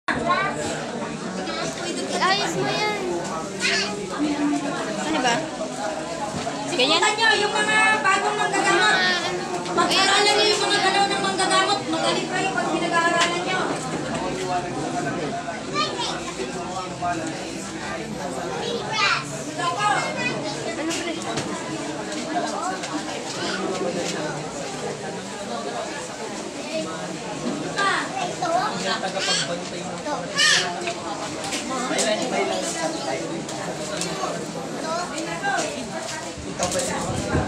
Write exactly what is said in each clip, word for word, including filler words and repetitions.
Ayos mo yan. Ano ba? Ganyan? Nyo, yung mga bagong manggagamot. Mag-aaralan nyo yung mga galaw ng manggagamot. Magaling kayo pag pinag-aaralan nyo. Ano pre? Tagapagbantay mo. May lang, may lang. Ikaw ba siya?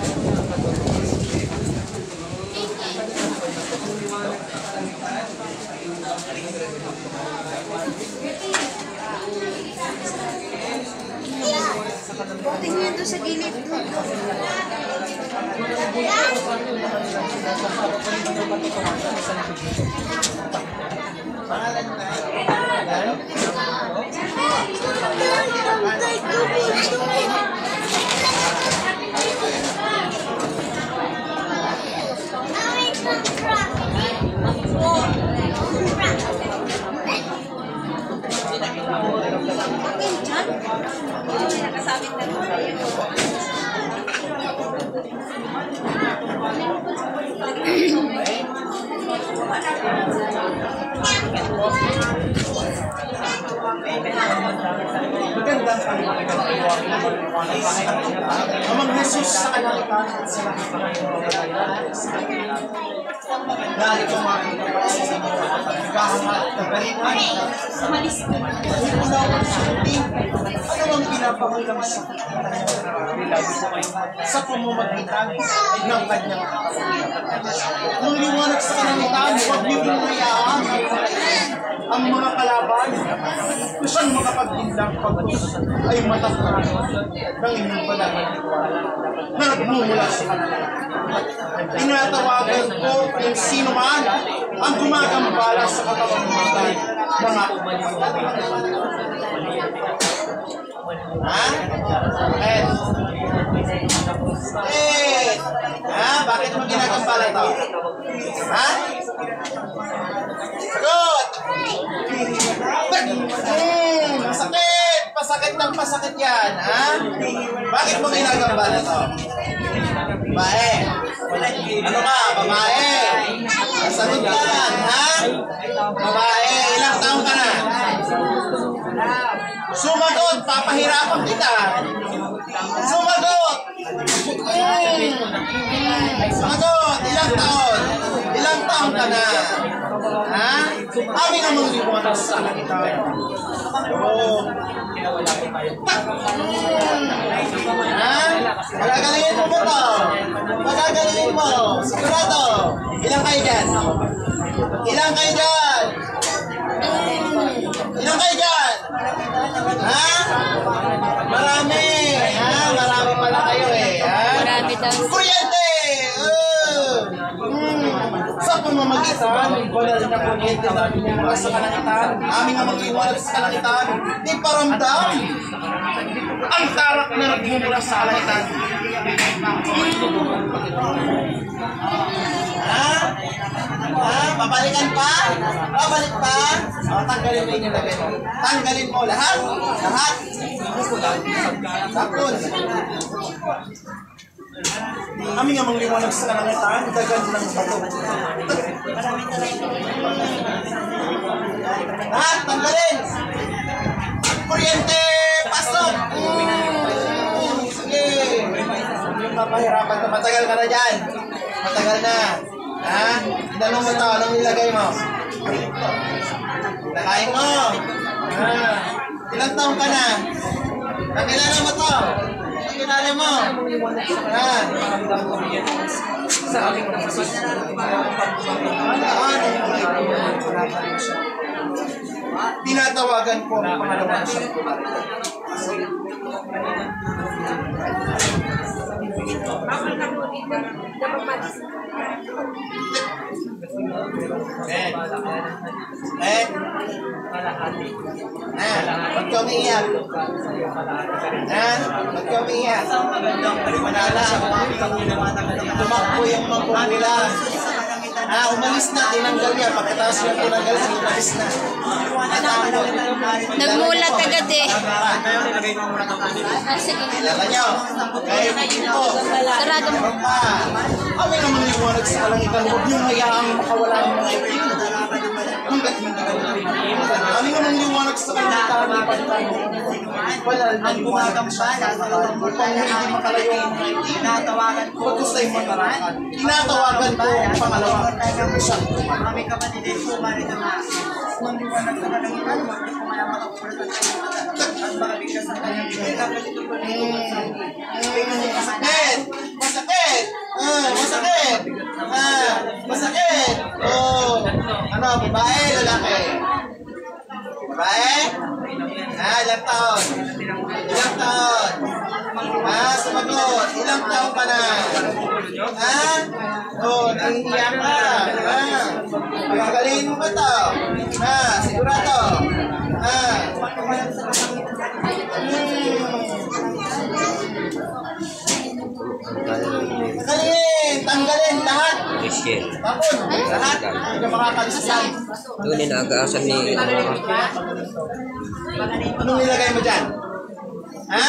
Buting nyo doon sa gilid. Pangalan na. Nakasabit na Magandang Amang Jesus sa kalangkan at sa dahil kumakita pa sa mga pagkahangat na balikan sa malis na unaw ang suti ano ang pinapangulang sa sa pamamagitan ng kanyang nung liwanag sa kalangitan huwag niyo hinayaan ang mga kalaban kung siyang makapagtindang pagod ay matapos ng inyong pananaliwala na nagmumula sa kanila. Tinatawagan ko kung sino man ang gumagambala sa kapamamagitan ng ako. Ha? Eh? Eh? Ha? Bakit mo ginagambala ito? Ha? Good! Hmm, masakit! Pasakit ng pasakit yan, ha? Bakit mo ginagambala ito? Babae. Ano ka? Babae. Masagot ka lang, ha? Babae. Ilang taon ka na? Sumagot! Papahirapan kita! Sumagot! Hmm. Sumagot! Ilang taon? Ilang taon ka na? Ha? Kami namang liwanag sa kalangitan. Oo. Ha? Magagalingin mo ba ito? Magagalingin mo. Sigurado. Ilang kayo dyan? Ilang kayo dyan? Ilang kayo dyan? Ha? Marami. Ha? Marami pala kayo eh. Ha? Marami daw. Kuryente! Uh, mm. Sa pamamagitan, wala rin na kuryente na pinimula sa kalangitan. Aming ang mag-iwalag sa kalangitan. Di paramdam. Ang tarak na nagmumula sa kalangitan. Ha? Ha? Babalikan pa? Babalik pa? O, tanggalin mo yung nilagay mo. Tanggalin mo lahat? Lahat? Tapos. Kami nga mga liwanag sa kalangitan, dagan ng bato. Lahat, tanggalin! Kuryente! Pasok! Mm, sige! Yung papahirapan ka, matagal ka na dyan. Matagal na. Ha? Tinanong mo ito, anong nilagay mo? Nakain mo! Ha? Ilang taong ka na? Nakilala mo ito? Nakilala mo? Ha? Sa aking napasos. Tinatawagan ko ang pangalawang sa Eh, eh, eh, ba't ka umiiyak? Eh, ba't ka umiiyak? Manala, tumakbo yung mga nila. Ah, umalis na, tinanggal niya. Pagkatapos niya tinanggal, umalis na. Nagmulat agad eh. Ah, sige. Kailangan nyo. Kaya dito. Sarado mo. Pa. Kami naman liwanag sa kalangitan. Huwag niyong hayaang makawala ng mga itim. Hanggat hindi ka kami naman liwanag sa kalangitan. Wala na liwanag sa kalangitan. Upang hindi makalayo ang mga itim. Pagkustay matarakan. Tinatawagan ko ang pangalawa. Isang Kami kapatid ay sumari na mga liwanag sa kalangitan. Huwag niyo po malaman ang pulatan sa kalangitan. At makabigkas ang kanyang bigay. Kapag ito po Masakit! Masakit! Ah, masakit! Ah, masakit! Oh, ano, babae, lalaki? Babae? Ah, ilang taon? Ilang taon? Ah, sumagot. Ilang taon ka na? Ah? Oh, nangihiya ka. Ah, magagalingin mo ba ito? Ah, sigurado. Ah, tanggalin! Tanggalin lahat! Michelle. Tapos, lahat! Hindi ka makakalisan. Doon inaagaasan ni... Anong nilagay mo dyan? Ha?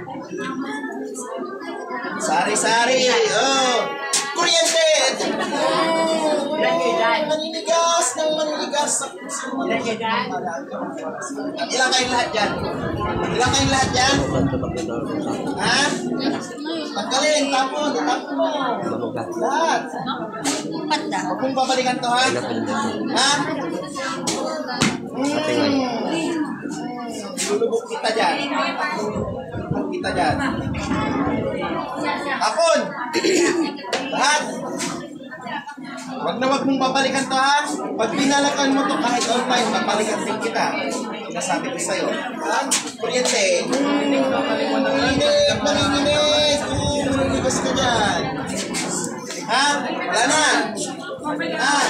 Sari-sari! Oh! Kuryente! Oh! Maniligas ng maniligas sa puso mo. Ilan kayong lahat dyan? Ilan kayong lahat dyan? Ha? Tanggalin, tapon, tapon mo. Lahat. Huwag mong babalikan to, ha? Ha? Hmm. Lulubog kita dyan. Lulubog kita dyan. Tapon! Lahat. Wag na wag mong babalikan to, ha? Pag pinalakan mo to kahit online, babalikan din kita. Sinasabi ko sa'yo. Ha? Kuryente. Manginginig, manginginig. Manginginig ka dyan. Ha? Wala na. Ha?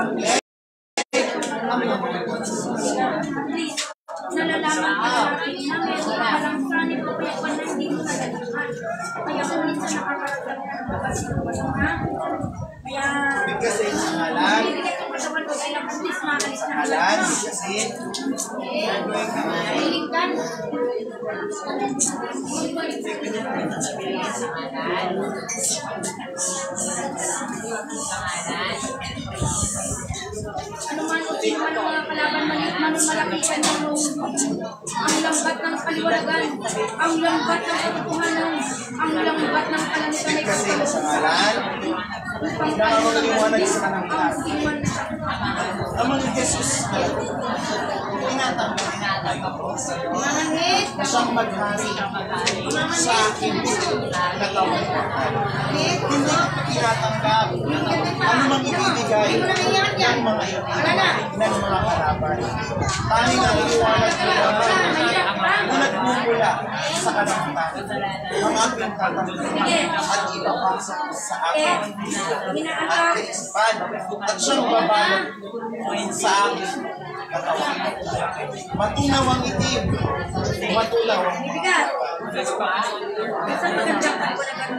Nalalaman ka natin na meron palang prani po kaya pa na hindi mo nalalaman. Kaya kung minsan nakakarating ka na kaya Bigkasin sa ngalan. bibigay ko pa sa walo ay nakulis na alis na Ngalan, bigkasin. Hilingkan. Ano man o sino man ang mga kalaban, maliit man o malaki, ano ang lambat ng paliwalagan, ang lambat ng katotohanan, ang lambat ng kalangitan ay Bigkasin sa ngalan. upang Hindi ako naliwanag sa ang kanang iwan sa Amang Jesus tinatanggap mananghit, siyang maghari sa akin katawan. Hindi ko tinatanggap ano mang ibibigay ng mga ibigay ng mga kalaban. Tanging ang liwanag nila na nagmumula sa kalangitan. Ang aking tatanggap at ipapasok sa akin at kaisipan at siyang babalot sa akin katawan. Matunaw ang itim, matulaw ang bigat. Sa magandang paliwalagan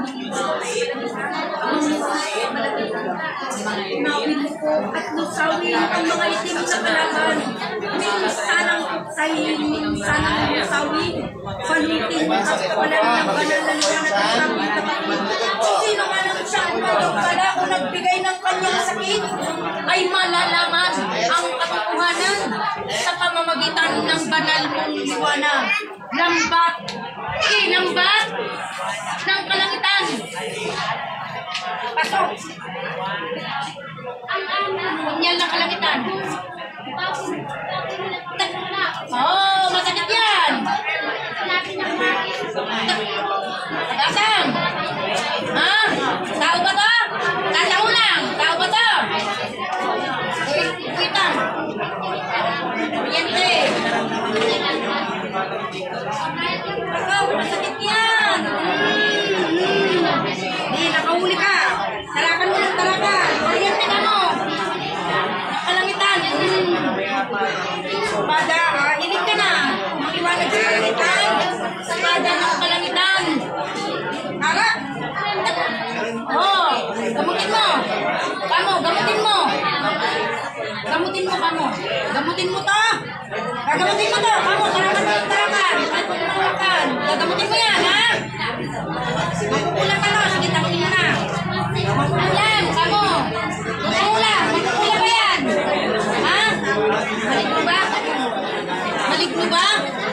nawin ko at lusawin ang mga itim sa kalaban. Minsanang sahin, minsanang lusawin, palutin at kawalan ng banal na liwanag at sabi kapatid. Sino man ang siyang malugkala o nagbigay ng kanyang sakit ay malalaman ang katotohanan sa pamamagitan ng banal mong liwanag. Lambat, ilambat ng kalangitan. Pasok. Yan ng kalangitan. Oh, masakit yan. Tagasang. Ha? Tao ba to? Tao lang. Tao ba to? Kuitan. Kuryente. Ikaw, masakit yan. Hindi, nakahuli ka. Tarakan mo ng tarakan. Kuryente ka mo. Kalangitan. Pada, ah, hilig ka na. Makiwanag sa kalangitan. Sa pada ng kalangitan. Aga. Oh, gamutin mo. Kamo, gamutin mo. Gamutin mo, kamo. Gamutin mo to. Gagamutin mo to. Kamu, tarakan mo, tarakan. Kahit mo tarakan. Gagamutin mo yan, ha? Magkukulang ka, no? Sige, tangunin mo na. Magkukulang, kamu. Magkukulang. Magkukulang ba yan? Ha? Balik mo ba? Balik mo ba?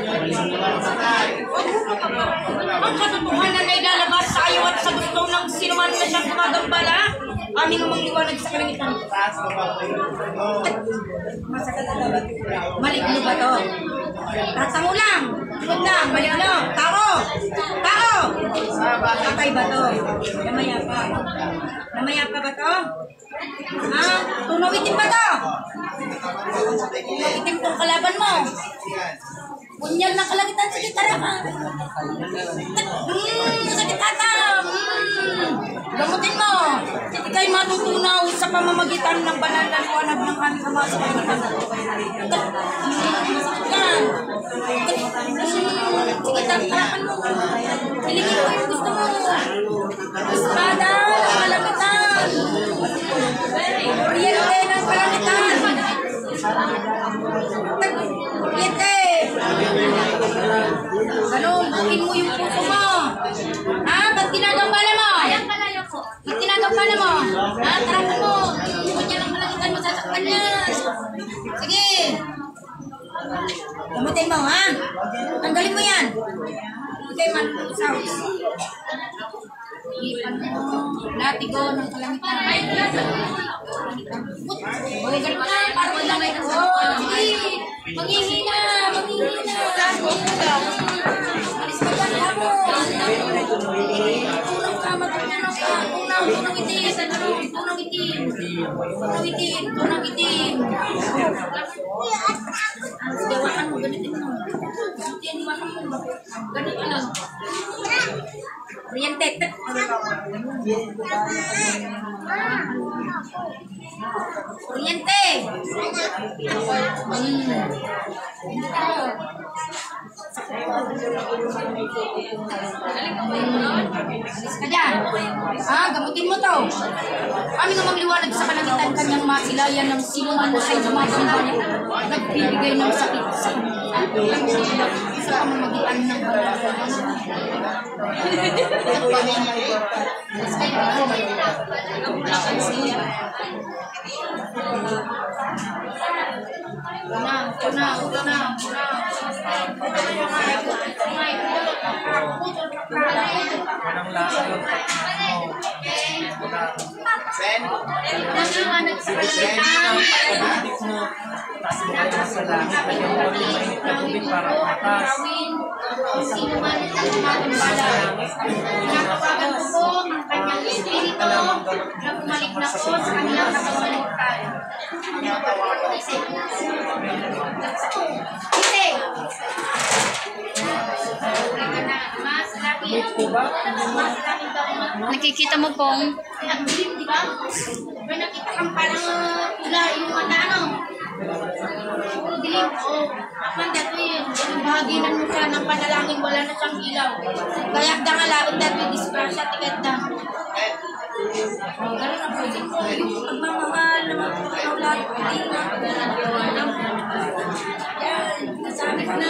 Ang katotohanan na ilalabas sa iyo at sa gusto ng sinuman na siyang gumagambala, aming umang liwanag sa kalangitan. Maligno ba to? Tatango lang! Huwag lang! Maligno! Tao! Tao! Patay ba to? Namaya pa. Namaya pa ba to? Ha? Tunawitin ba to? Tunawitin tong kalaban mo. Punyal na kalangitan. Sige, tara ka. Hmm, sakit ata. Hmm. Gamutin mo. Ika'y matutunaw sa pamamagitan ng banal na liwanag ng aming Ama sa kalangitan. Masakit yan. Sige, tarapan mo. Iligin mo yung gusto mo. Espada ng kalangitan. Kuryente ng kalangitan. Kuryente. Ganun, bukin mo yung puso mo. Ha? Ba't ginagambala mo? Ba't ginagambala mo? Ha? Tarapan mo. Huwag niya lang malakitan, masasaktan yan. Sige. Gamutin mo, ha? Tanggalin mo yan. Okay, man. Sounds. Ipan mo. Latigo ng kalangitan. Uy, ganun na. Parang wala may ko. Sige. Manghihina. Manghihina. Alis ka ba na mo? Unang kama. Unang ka. Unang. Unang itim. Unang itim. Unang itim. Unang itim. Dewakan mo. Ganitin mo. Ganitin mo. Ganit ka lang. Oriente. Oriente. Hmm. Alis ka dyan. Ah, gamutin mo to. Kami nga magliwanag sa kalangitan kanyang masilayan ng sino man ay gumagambala. Nagbibigay ng sakit sa kanila. Sa pamamagitan ng banal. Unang, unang, unang, unang. Ben? Sino man ang gumagambala. Pinapawagan ko po ang kanyang espiritu na bumalik na po sa kanilang kasawaligtan. Ite! Mas laki. Mas laki daw. Nakikita mo pong Nagbilim, di ba? May nakita kang parang pula yung mata, ano? Puro dilim. Oo. Apan dato yun. Yung bahaginan mo siya ng panalangin, wala na siyang ilaw. Kaya da nga laot dato yung disgrasya, tigat na. Ganun ang pwede mo. Yung pagmamahal na magpapakaulat, hindi na. Yan. Nasabi ko na.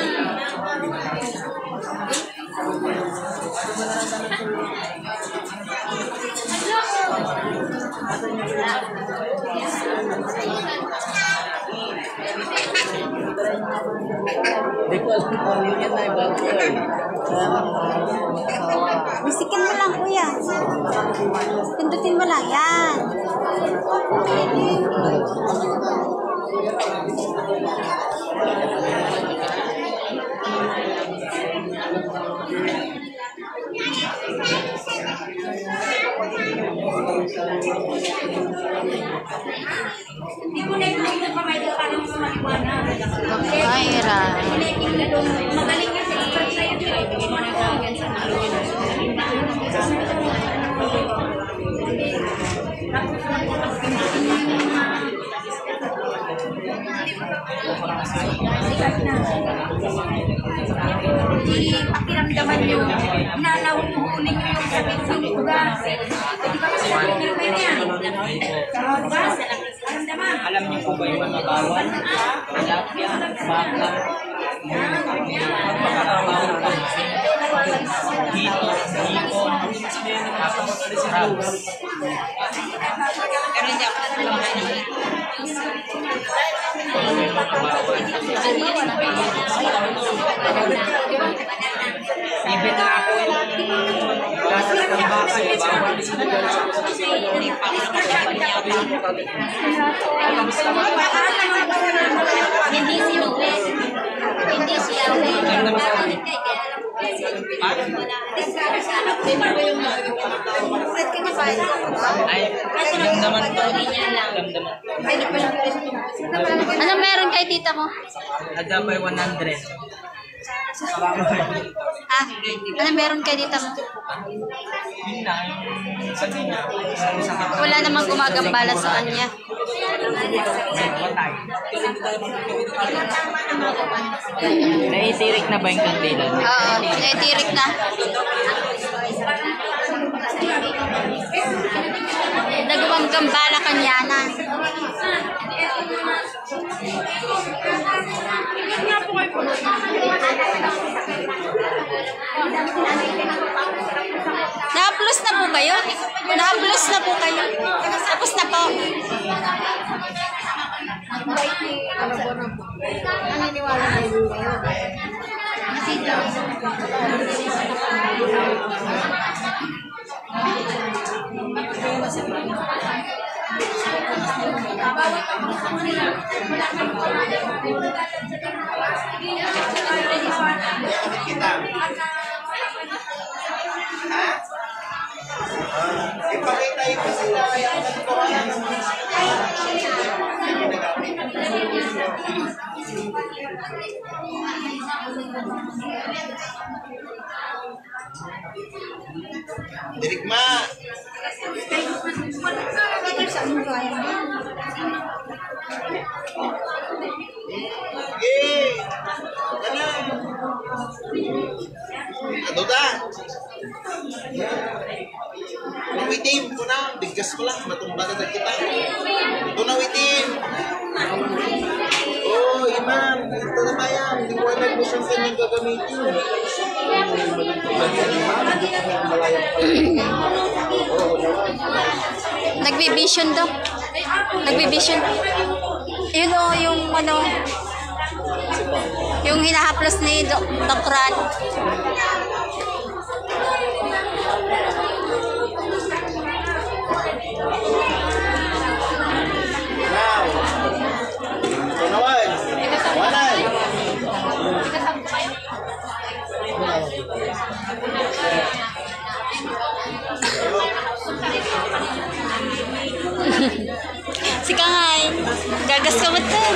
Bisikin mo lang, kuya. Pindutin mo lang. Yan. Hindi mo na yung kamay doon ka ng maliwanag. Mayra. Magaling kasi expert sa'yo. Hindi mo na gawin sa Hindi pakiramdaman nyo, nanahuhunin nyo yung sakit sa ugas. Hindi ba kasi namin nyo yan? Sa ugas, pakiramdaman. Alam niyo po ba yung mga bawal? Tilapia, baka, pagkakabaw, hito, hipon, tapos crabs. Pero hindi ako naglalakay ng hito. Even na ako yung lasas ng baka, eh, bawal din sila. Hindi si Lupe. Hindi si Alvin. Ay, damdaman pa. Damdaman. Ano meron kay tita mo? Adapay one hundred. Ah, ano meron kay tita mo? Yun na, yung kanina. Wala namang gumagambala sa kanya. Patay. Naitirik na ba yung kandila? Oo, tinitirik na. Nagumagambala kanya na. Na-plus na po kayo? Na-plus na po kayo? Tapos na po. Naniniwala na yun kayo. Ipakita yung sila yung nagkawalan ng mga Dirigma! Okay! Ano da? Nawitim ko na, bigas ko lang, matumbaga sa kita. Ito nawitim. Oh, imam, ito na ba yan? Hindi ko alam kung saan kanyang gagamitin. Nagbibision daw. Nagbibision. Yun o, yung ano, yung hinahaplos ni Dok Dokran. Now, tunawan. Wanan. Si Kangay, gagas ka betul.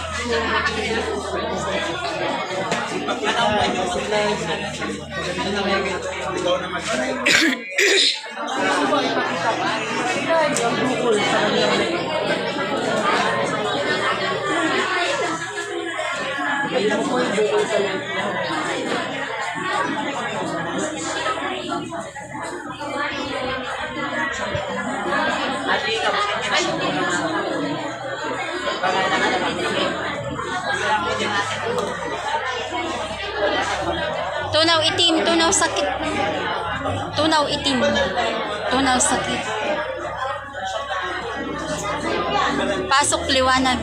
Tunaw itim, tunaw sakit. Tunaw itim, tunaw sakit. Pasok liwanag.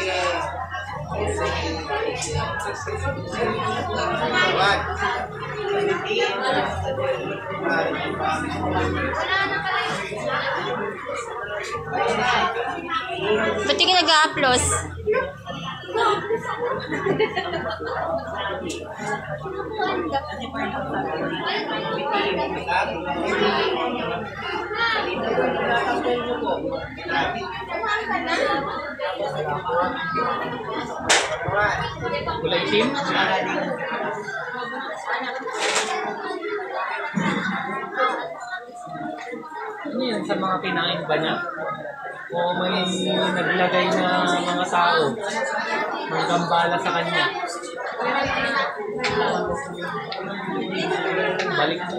Right. Ba't di ka nag-a-upload? Kulay team? Ano yan sa mga kinain ba niya? O may naglagay na mga tao ng gambala sa kanya? Balik mo.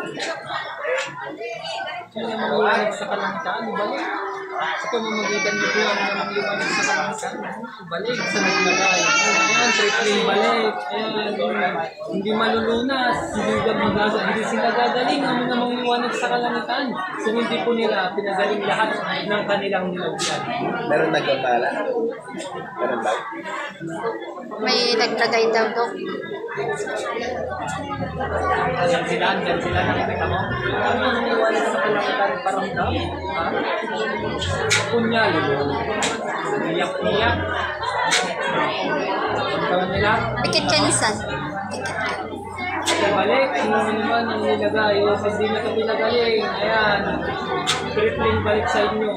Kaya mamuliwanag sa kalangitan, balik. Sa pamamagitan mo po ang mamuliwanag sa kalangitan, balik sa naglagay. Ayan, tripling balik. Ayan, hindi malulunas, hindi magagaling, hindi sila gagaling ang mga mamuliwanag sa kalangitan. So hindi po nila pinagaling lahat ng kanilang nilagyan. Meron nagkakala? Meron ba? May naglagay daw, Dok. Ayan sila, andyan sila, nakikita mo. Ang mamuliwanag sa kalangitan, paramdam. Ha? Kunyali, iyak-iyak. Ang tawag nila? Pikit ka nisan. Balik, sino naman ang nilagay? Hindi na ito pinagaling. Ayan. Tripling balik sa inyo.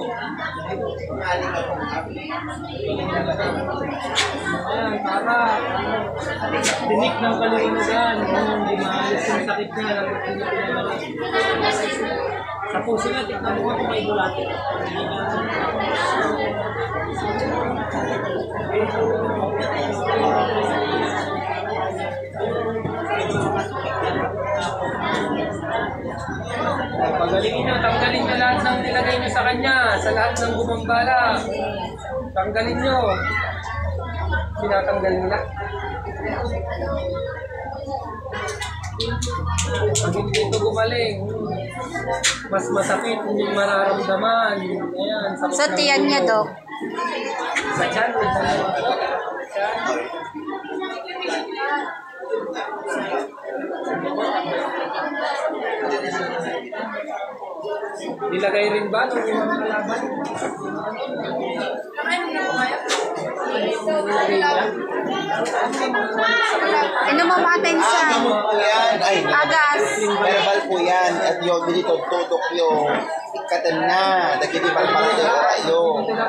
Ayan, para tinik ng kaliwanagan. Hindi maalis yung sakit niya. Sa puso na, tignan mo kung may bulati. Pagalingin nyo, tanggalin nyo lahat ng nilagay nyo sa kanya, sa lahat ng gumambala. Tanggalin nyo. Sinatanggal nila. Pag hindi ito gumaling, mas masakit, hindi mararamdaman. Ayan, sakit Sa ng tiyan niya, ulo. Dok. Sa tiyan, sa nilagay rin ba nung yung mga laban? Ano mo matin sa Ah, gamot po yan. Ay, agas? verbal po yan. At yung dito, tutok yung ikatan na. Nagkitipal pa rin yung rayo.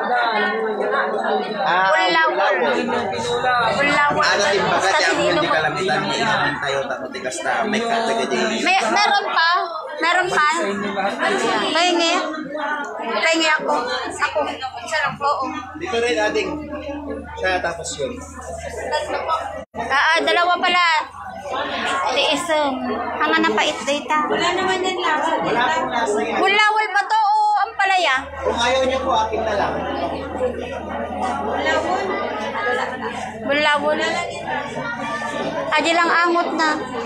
Ah, Ulawol. Ulawol. Ano din ba Basta kasi ang sinino hindi mo. kalamitan ni Inamin tayo tapos tikas na may katagadi. May, meron pa? Meron pa? Pahingi? Pahingi ako. Ako. Isa lang po. Oo. Dito rin ating siya tapos yun. Ah, ah, dalawa pala. Ito isang. Hanga na pait data. Wala naman yan lasa. Wala pong lasa yan. Ulawol pa to o ang palaya? Kung ayaw niyo po, akin na lang. Ulawol. Adi lang angot na.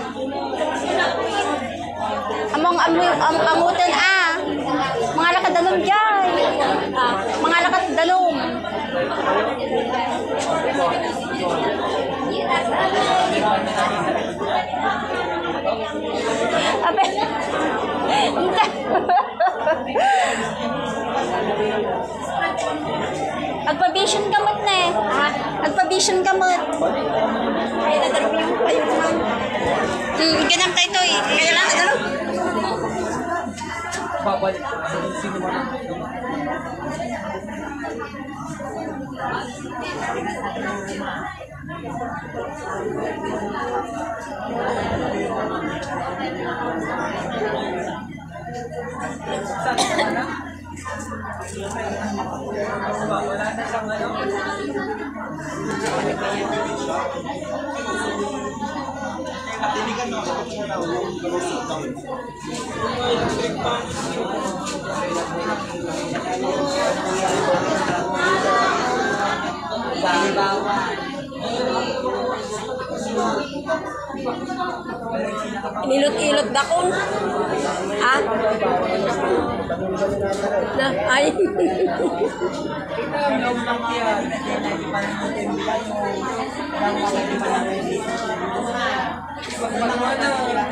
Among amu, am, amutan ah. Mga lakad danom dyan. Mga lakad danom. Ape. Agpa-vision gamot na eh. Agpa-vision gamot. Ay, nadarbi mo pa yun naman. Hmm, ganang tayo ito eh. Kaya lang, ano? Babalik. Sino mo na? Wala na siyang ano? Ilot-ilot dakon. Ha? Na, ay. Magmana.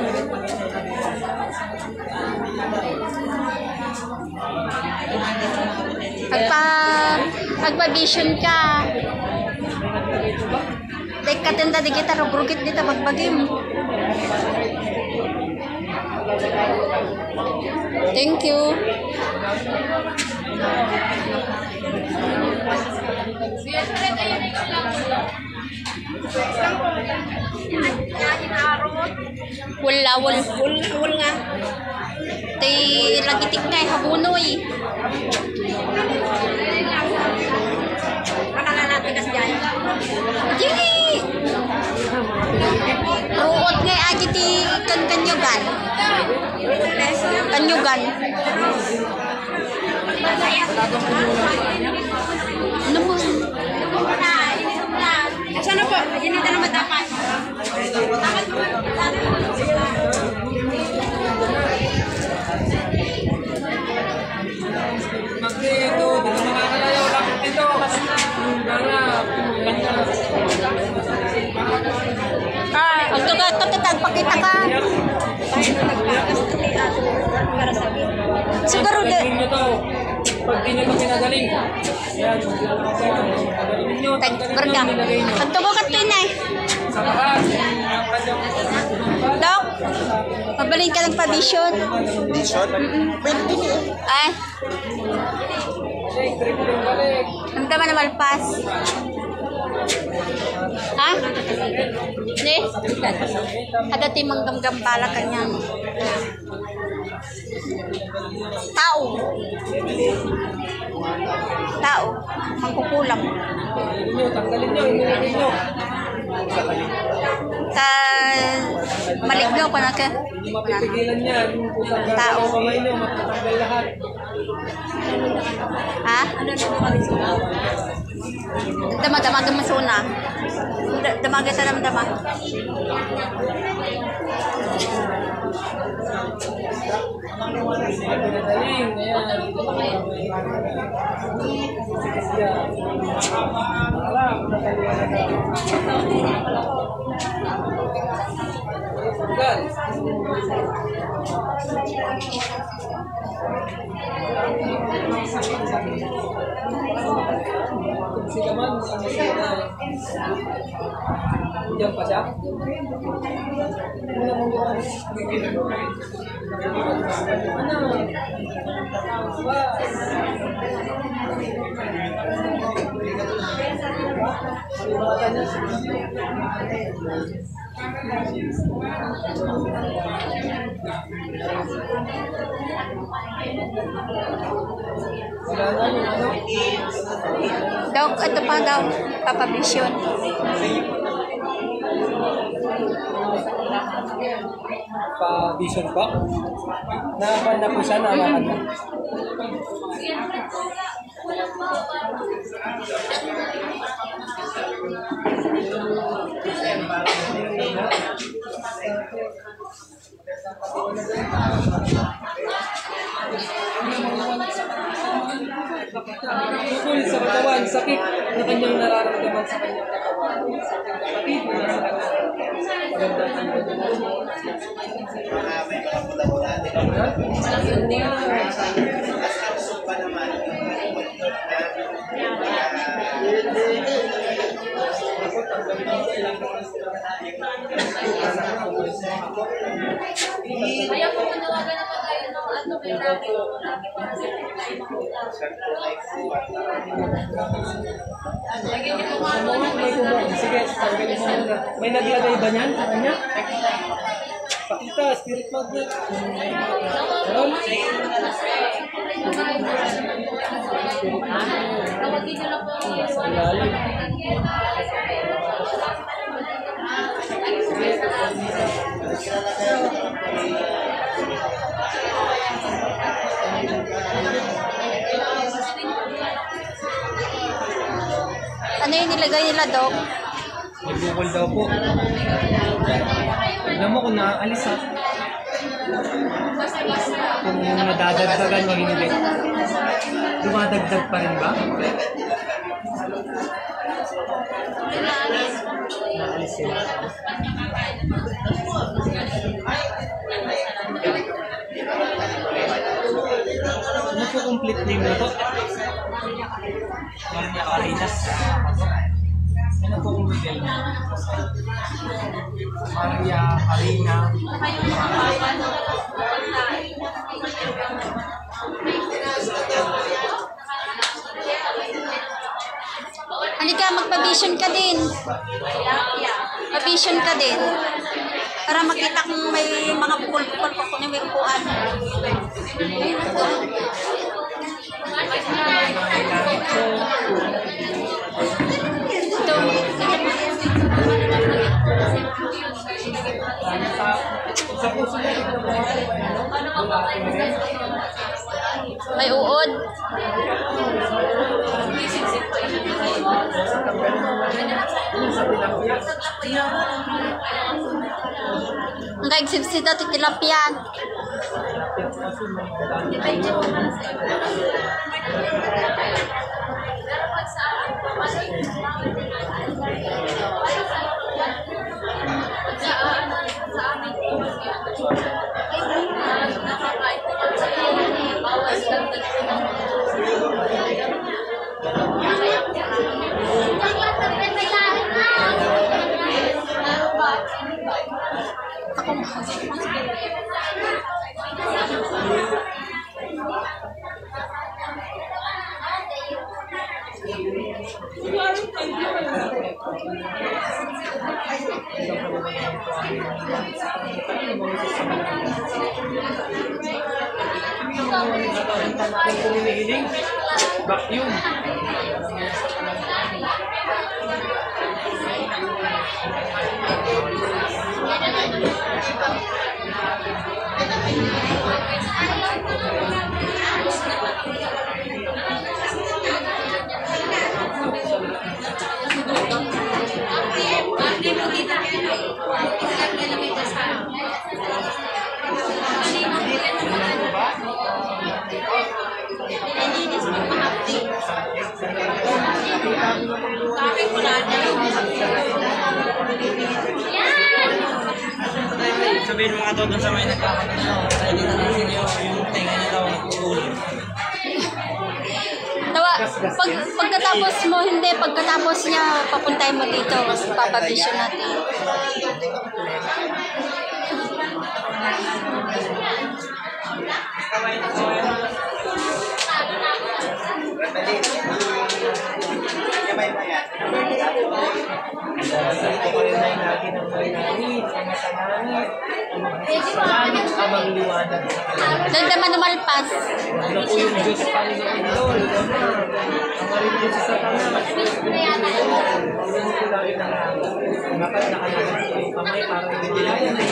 Pagpa, pagpa-vision ka. Dahil katenda di kita, rugrugit dito, magbagim. Thank you. Wala, wala, wala, wala nga. Tay lagitik na eh, habunoy. Makanan natin kasi dyan. Jini! Ruot nga aja ti kan kanyugan. Kanyugan. Ano mo? Sana po, ini na naman dapat. Magdito, di na makakalayaw lang dito. Garap, Ah, ang tuga to kitag pakita ka. Siguro de. Pag to, pag di nyo ito pinagaling. Yan, pagaling ninyo. Tag berga. Ang tuga ka to inay. Sa bakas. Dok. Pabalin ka ng pa-vision. Vision? Pwede din eh. Ay, Trip yung balik. ang tama na malpas. Ha? Ni? Ada timang gamgambala kanyang tao. Tao. Mangkukulam. Inyo, tanggalin nyo, inilagay nyo. Sa maligno pa na ka. Hindi mapipigilan yan. Yung pusang Tao. gagawin kamay nyo, matatanggal lahat. Ha? Dama-dama gamasuna. Damaga sa dama-dama. Pinagaling, ayan. Yan. Wala, tanggal. Sila man, ano sila? Diyan pa siya? Ano? Ba? Kalimutan niya. Wala na yung ano? Daw, ito pa daw, papabisyon. Pa-vision pa? Nakakan na po siya, nakakan na. Susulit sa katawan, sakit na kanyang nararamdaman sa kanyang katawan. Sa ating kapatid na nasa magandang Ayaw po manawagan na tayo ng ano may natin. Sige, tanggalin mo muna. May naglagay ba niyan sa kanya? Pakita, spirit magnet. Meron? Tawagin nyo lang po Ang lalim. Ano yung nilagay nila, Dok? Nagbukol daw po. Tignan mo kung naaalis ha. Kung nadadagdagan o hindi. Dumadagdag pa rin ba? alisin. Ano po complete name na to? Maria Carinas. Ano po yung model? Maria Carina. Halika, magpa-vision ka din. Pa-vision ka din. Para makita kung may mga bukol-bukol pa kung may upuan. Ito. May uod. Ang kaigsit-sit at tilapia. Vacuum. Sabihin mga to doon sa may nagkakataon. Hindi na natin yung tenga niya daw nagpupuli. Tawa, pag, pagkatapos mo, hindi, pagkatapos niya, papuntahin mo dito, papavision natin. Ito ko rin ay lagi ng may langit, ang matanangit, ang magkakasalan, abang liwanag sa kanila. Doon naman lumalpas. Ano po yung Diyos Panginoon Lord, Ama, ang marimod sa Satanas, ang ko lagi ng langit. Dapat nakalagan ko yung kamay para hindi lagi na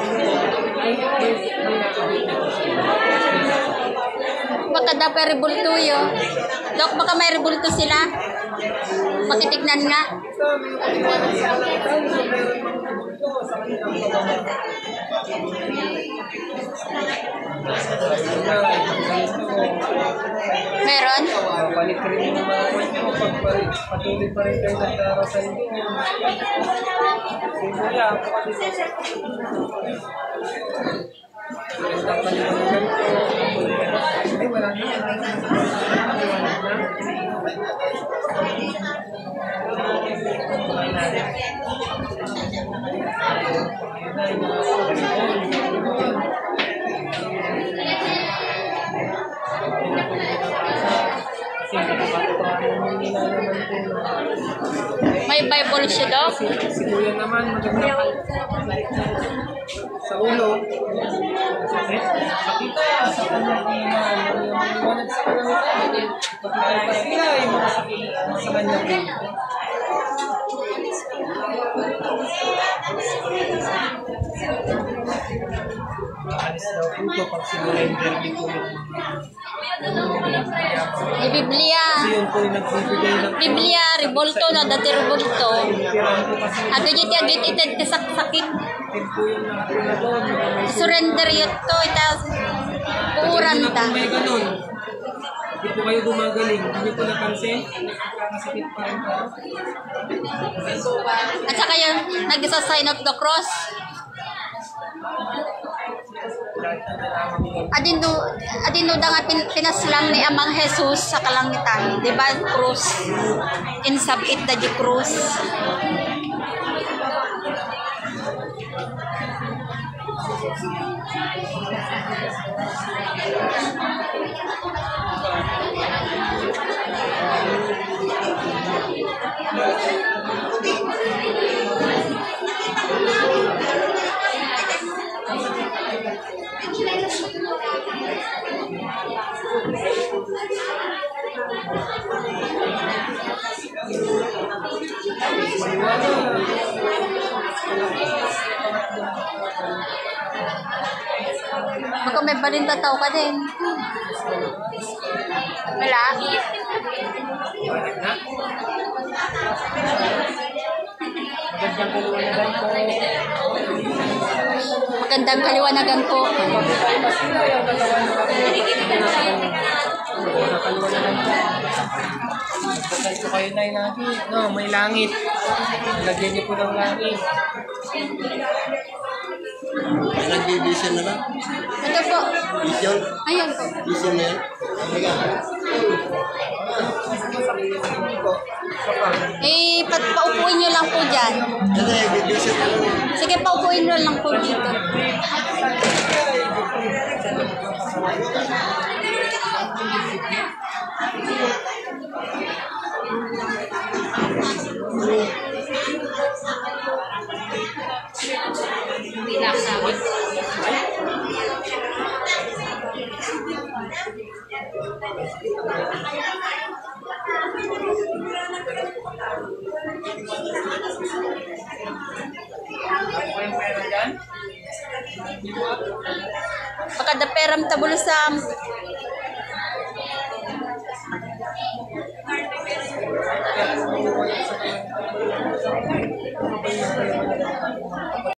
Baka daw may rebulto yun. Dok, baka may rebulto sila. Pakitignan nga. Meron? Balik rin yung mga kwento mo pag patuloy pa rin kayo nagdarasal din. Simula ako kasi Ganda pa yung ganito. Ay, wala na. May Bible siya daw. Si Kuya naman, maganda sa ulo. Sakit. Sakit sa kanyang iman. Maliwanag sa kanyang pagkakita sila ay makasakit sa kanyang iman. Maalis daw po ito pag sinurrender dito. May Biblia. Kasi yun po yung nagbibigay ng Biblia, rebolto na, dati rebolto. pirang po kasi Ato dito, agit itad kasakit. yun po yung nakatula doon. Surrender yun to, ita. Puuran ta. May ganun. Hindi po kayo gumagaling. Hindi po napansin. Nagkakasakit pa rin kayo. At saka yung nag-sign of the cross. Adino, adino da nga pin, pinaslang ni Amang Jesus sa kalangitan. Di ba? Cross. Insabit da di cross. Baka may balinda tao ka din. Wala. Magandang kaliwanagan po. Bakit ko kayo na yung langit? No, may langit. Lagyan niyo po ng langit. May nag-vision na lang. Ito po. Vision? Ayan po. Vision na yan? Eh, pa paupuin nyo lang po dyan. Kasi vision na lang. Sige, paupuin nyo lang po dito. Relax namin. Pagkada peram tabulusam.